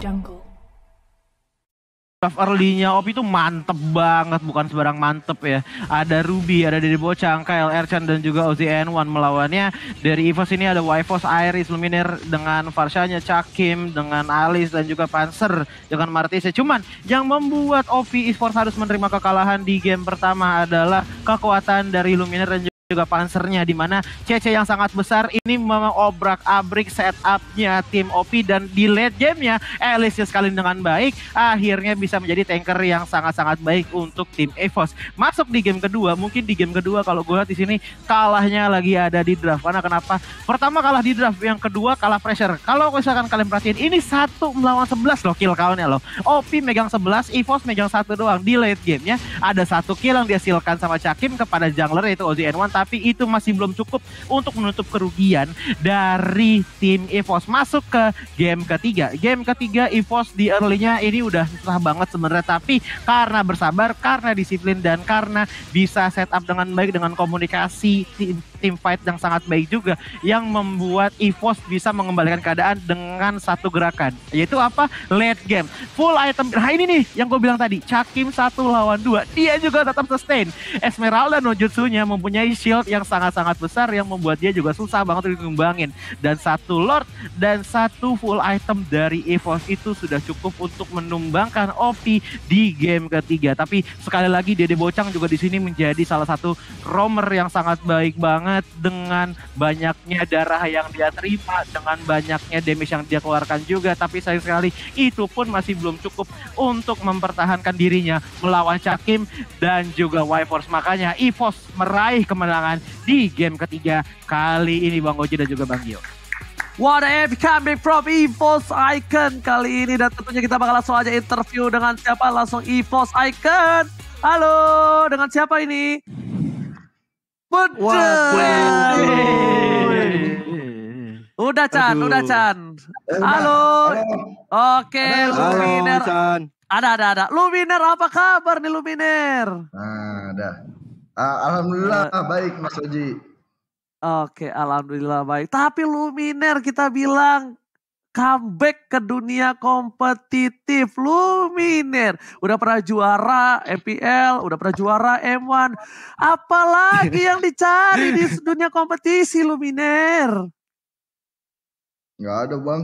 Jungle. Draft early-nya OP itu mantep banget, bukan sebarang mantep ya. Ada Ruby, ada Dede Bocang, Kyle, Erchan, dan juga OZN1 melawannya. Dari EVOS ini ada Wyvos, Iris, Luminaire dengan Farshanya, Cakim, dengan Alice, dan juga Panzer dengan Martise. Cuman yang membuat OP Esports harus menerima kekalahan di game pertama adalah kekuatan dari Luminaire dan juga Panzernya, di mana CC yang sangat besar ini memang obrak-abrik setupnya tim OP, dan di late gamenya Alice sekali dengan baik akhirnya bisa menjadi tanker yang sangat-sangat baik untuk tim EVOS. Masuk di game kedua, mungkin di game kedua kalau gue lihat di sini kalahnya lagi ada di draft. Karena kenapa? Pertama kalah di draft, yang kedua kalah pressure. Kalau misalkan kalian perhatiin, ini 1 melawan 11 loh kill count-nya loh. OP megang 11, EVOS megang 1 doang. Di late gamenya ada 1 kill yang dihasilkan sama Cakim kepada jungler yaitu OZN1, tapi itu masih belum cukup untuk menutup kerugian dari tim EVOS. Masuk ke game ketiga. Game ketiga EVOS di early-nya ini udah susah banget sebenarnya, tapi karena bersabar, karena disiplin, dan karena bisa setup dengan baik dengan komunikasi tim fight yang sangat baik juga, yang membuat EVOS bisa mengembalikan keadaan dengan satu gerakan, yaitu apa? Late game full item. Nah ini nih yang gue bilang tadi, Cakim 1 lawan 2, dia juga tetap sustain. Esmeralda no Jutsunya mempunyai shield yang sangat-sangat besar yang membuat dia juga susah banget dikembangin, dan 1 Lord dan 1 full item dari EVOS itu sudah cukup untuk menumbangkan OP di game ketiga. Tapi sekali lagi Dede Bocang juga di sini menjadi salah satu roamer yang sangat baik banget, dengan banyaknya darah yang dia terima, dengan banyaknya damage yang dia keluarkan juga, tapi sayang sekali itu pun masih belum cukup untuk mempertahankan dirinya melawan Cakim dan juga Wyvos. Makanya EVOS meraih kemenangan di game ketiga kali ini, Bang Oji dan juga Bang Gio. What a epic comeback from EVOS Icon kali ini, dan tentunya kita bakal langsung aja interview dengan siapa. Langsung EVOS Icon. Halo, dengan siapa ini? Udah Chan. Halo. Oke, Luminaire. Ada. Luminaire, apa kabar nih Luminaire? Ada. Alhamdulillah baik Mas Oji. Oke, alhamdulillah baik. Tapi Luminaire kita bilang comeback ke dunia kompetitif. Luminaire udah pernah juara MPL, udah pernah juara M1. Apalagi yang dicari di dunia kompetisi Luminaire? Nggak ada bang.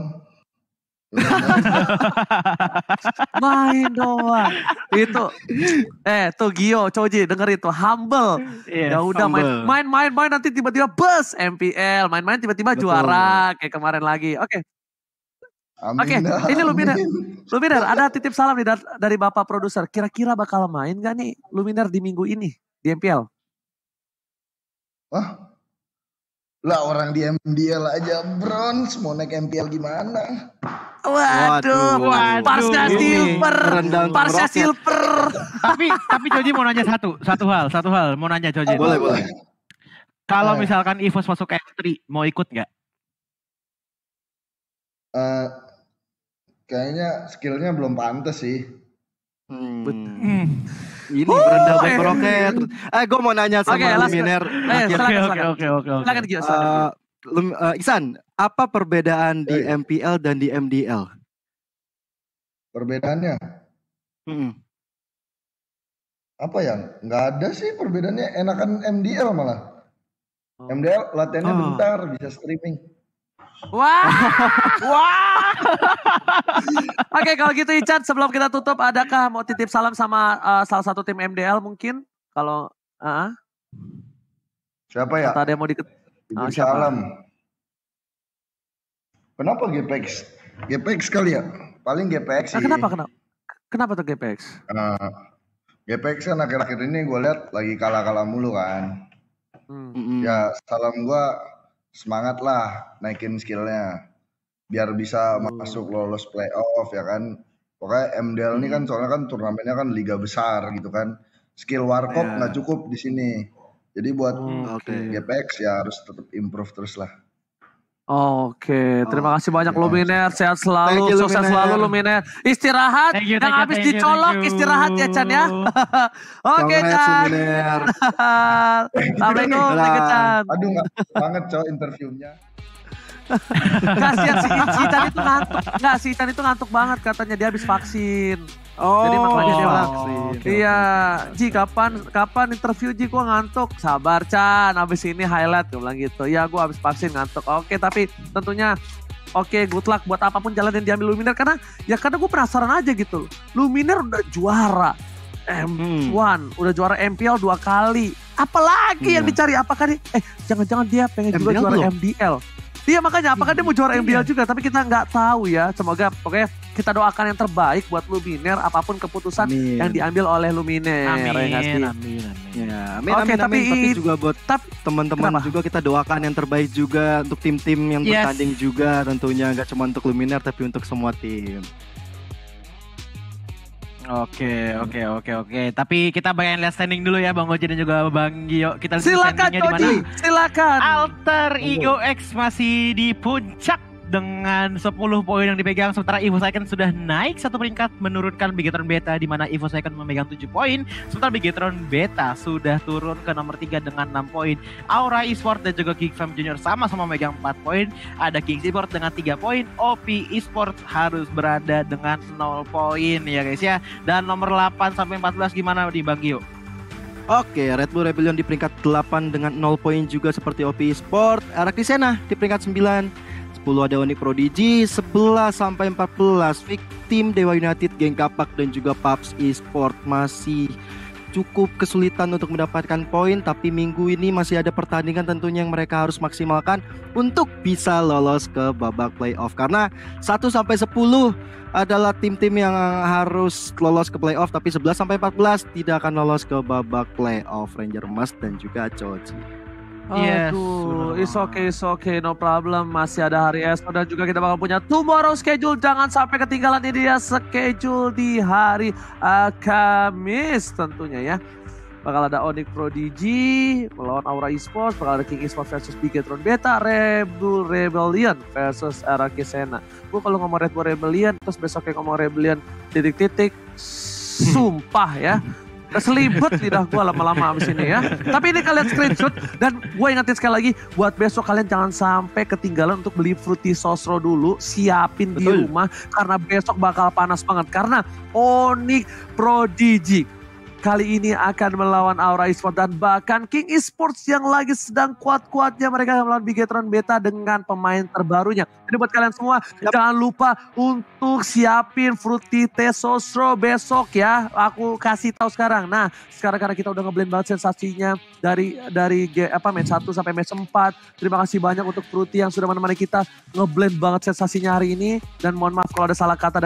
Main doang. Itu tuh Gio, Coji denger itu, humble. Ya udah main nanti tiba-tiba bus MPL, main tiba-tiba juara kayak kemarin lagi. Oke, ini Luminaire ada titip salam nih dari Bapak produser. Kira-kira bakal main gak nih Luminaire di minggu ini di MPL? Wah, lah orang di MDL aja bronze, mau naik MPL gimana? Waduh. Parsnya silver. Tapi Coji mau nanya satu hal mau nanya Coji. Boleh. Kalau misalkan EVOS masuk ke X3, mau ikut nggak? Kayaknya skillnya belum pantas sih. Ini berendah baik roket. Gue mau nanya sama Luminaire. Oke. Silakan Gio. Iksan, apa perbedaan di MPL dan di MDL? Perbedaannya? Apa ya? Nggak ada sih perbedaannya. Enakan MDL malah. MDL latihannya bentar, bisa streaming. Wah. Oke, kalau gitu Ican, sebelum kita tutup, adakah mau titip salam sama salah satu tim MDL mungkin? Kalau siapa ya? Atau ada yang mau salam. Kenapa GPX? GPX kali ya? Paling GPX sih. Kenapa tuh GPX? GPX kan akhir-akhir ini gue lihat lagi kalah-kalah mulu kan. Ya salam gue, semangat lah naikin skillnya biar bisa masuk lolos playoff ya kan. Pokoknya MDL ini kan soalnya kan turnamennya kan liga besar gitu kan. Skill warkop nggak cukup di sini. Jadi buat GPX ya harus tetap improve terus lah. Oke, terima kasih banyak Luminaire, sehat selalu, sukses selalu Luminaire. Istirahat, yang habis dicolok istirahat ya Chan ya. Oke Chan. Assalamualaikum Chan. Aduh nggak banget cowok interviewnya. Kasihan si Itan itu ngantuk. Enggak, si Itan itu ngantuk banget katanya dia habis vaksin. Jadi makanya dia vaksin. Iya, Ji kapan interview Ji, gua ngantuk. Sabar Chan, habis ini highlight gue bilang gitu. Ya gua habis vaksin ngantuk. Oke, tapi tentunya good luck buat apapun jalan yang diambil Luminar karena gue penasaran aja gitu. Luminar udah juara M1, udah juara MPL 2 kali. Apalagi yang dicari? Apakah jangan-jangan dia pengen juga juara MDL? Iya makanya, apakah dia mau juara MDL juga? Tapi kita nggak tahu ya. Semoga pokoknya kita doakan yang terbaik buat Luminar apapun keputusan yang diambil oleh Luminar. Amin. Tapi juga buat teman-teman juga kita doakan yang terbaik juga untuk tim-tim yang bertanding juga tentunya, nggak cuma untuk Luminar tapi untuk semua tim. Oke. Tapi kita bagian lihat standing dulu ya Bang Oji dan juga Bang Gio. Kita silakan Oji, silakan. Alter Ego X masih di puncak dengan 10 poin yang dipegang, sementara Evo Second sudah naik 1 peringkat menurunkan Bigetron Beta di mana Evo Second memegang 7 poin, sementara Bigetron Beta sudah turun ke nomor 3 dengan 6 poin. Aura Esport dan juga King Fam Junior sama-sama memegang 4 poin. Ada King Esport dengan 3 poin, OP Esport harus berada dengan 0 poin ya guys ya. Dan nomor 8 sampai 14 gimana di Bang Gio? Oke, Red Bull Rebellion di peringkat 8 dengan 0 poin juga seperti OP Esport. Arakisena di peringkat 9. 10 ada Onyx Prodigy, 11 sampai 14 Victim, Dewa United, Geng Kapak dan juga Paps Esport masih cukup kesulitan untuk mendapatkan poin, tapi minggu ini masih ada pertandingan tentunya yang mereka harus maksimalkan untuk bisa lolos ke babak playoff karena 1 sampai 10 adalah tim-tim yang harus lolos ke playoff, tapi 11 sampai 14 tidak akan lolos ke babak playoff. Ranger Emas dan juga Choji. Aduh, it's okay, no problem. Masih ada hari esok dan juga kita bakal punya tomorrow schedule. Jangan sampai ketinggalan ini dia schedule di hari Kamis tentunya ya. Bakal ada Onyx Prodigy melawan Aura Esports, bakal ada King Esports versus Bigetron Beta, Red Bull Rebellion versus Arakisena. Gue kalau ngomong Red Bull Rebellion, terus besoknya ngomong Rebellion titik-titik, sumpah ya. Keselibet lidah gue lama-lama abis ini ya. Tapi ini kalian screenshot dan gue ingetin sekali lagi buat besok kalian jangan sampai ketinggalan untuk beli Fruity Sosro dulu. Siapin di rumah karena besok bakal panas banget. Karena Onyx Prodigy kali ini akan melawan Aura Esports dan bahkan King Esports yang lagi sedang kuat-kuatnya mereka akan melawan Bigetron Beta dengan pemain terbarunya. Jadi buat kalian semua jangan lupa untuk siapin Fruity Sosro besok ya. Aku kasih tahu sekarang. Nah, sekarang karena kita udah ngeblend banget sensasinya dari match 1 sampai match 4. Terima kasih banyak untuk Fruity yang sudah menemani kita ngeblend banget sensasinya hari ini dan mohon maaf kalau ada salah kata.